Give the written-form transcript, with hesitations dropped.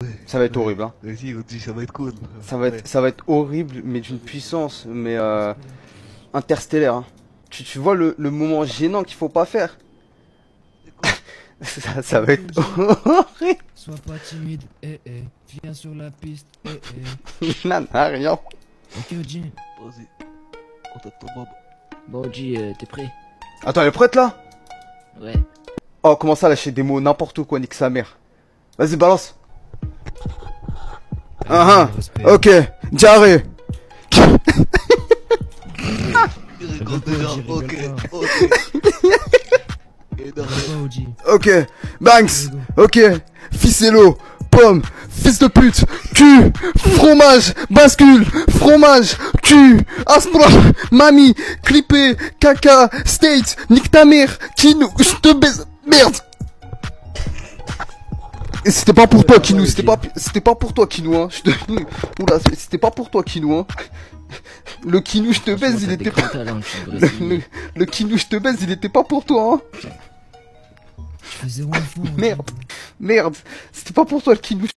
Ça va être horrible, hein. Vas-y, on dit ça va être cool. Ça va être horrible, mais d'une puissance, mais interstellaire, hein. Tu vois le moment gênant qu'il faut pas faire. Ça va être horrible. Sois pas timide, viens sur la piste, Là, n'a rien. Ok, Oji. Vas-y, on t'attend, Bob. Bon, Oji, t'es prêt? Attends, elle est prête là? Ouais. Oh, comment ça lâcher des mots n'importe quoi, nique sa mère. Vas-y, balance. Ok, diarrhée. Il rigole déjà, ok, ok. Et derrière, Oji. Ok, Banks. Ok, ficello, pomme, fils de pute, cul, fromage, bascule, fromage, cul, aspra, mamie, clippé, caca, state, nique ta mère, Kinou, je te baise, merde. Et c'était pas pour toi, Kinou, c'était pas pour toi, Kinou, hein. Oula, c'était pas pour toi, Kinou, hein. Le Kinou, je te baise, il était pas... Le Kinou, je te baise, il était pas pour toi, hein. Je fais zéro info. Merde, c'était pas pour toi, le Kinou.